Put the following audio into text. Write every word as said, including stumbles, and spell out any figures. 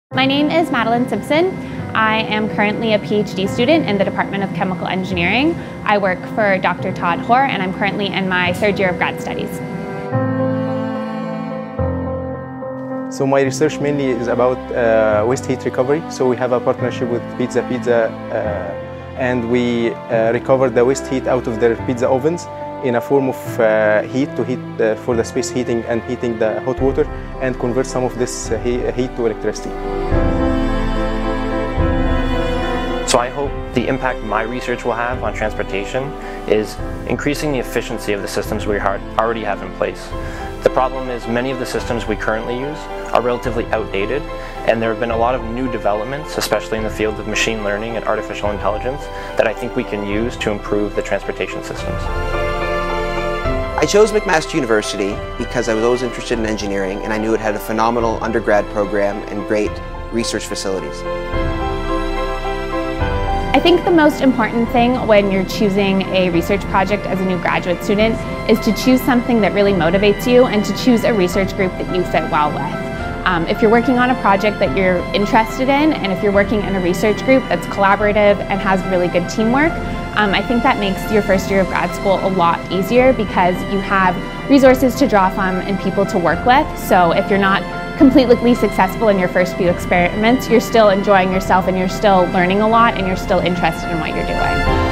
My name is Madeline Simpson. I am currently a PhD student in the Department of Chemical Engineering. I work for Doctor Todd Hoare, and I'm currently in my third year of grad studies. So my research mainly is about uh, waste heat recovery. So we have a partnership with Pizza Pizza uh, and we uh, recover the waste heat out of their pizza ovens in a form of uh, heat to heat uh, for the space heating and heating the hot water, and convert some of this uh, heat to electricity. So I hope the impact my research will have on transportation is increasing the efficiency of the systems we already have in place. The problem is many of the systems we currently use are relatively outdated, and there have been a lot of new developments, especially in the field of machine learning and artificial intelligence, that I think we can use to improve the transportation systems. I chose McMaster University because I was always interested in engineering, and I knew it had a phenomenal undergrad program and great research facilities. I think the most important thing when you're choosing a research project as a new graduate student is to choose something that really motivates you and to choose a research group that you fit well with. Um, if you're working on a project that you're interested in, and if you're working in a research group that's collaborative and has really good teamwork, um, I think that makes your first year of grad school a lot easier because you have resources to draw from and people to work with. So if you're not completely successful in your first few experiments, you're still enjoying yourself and you're still learning a lot and you're still interested in what you're doing.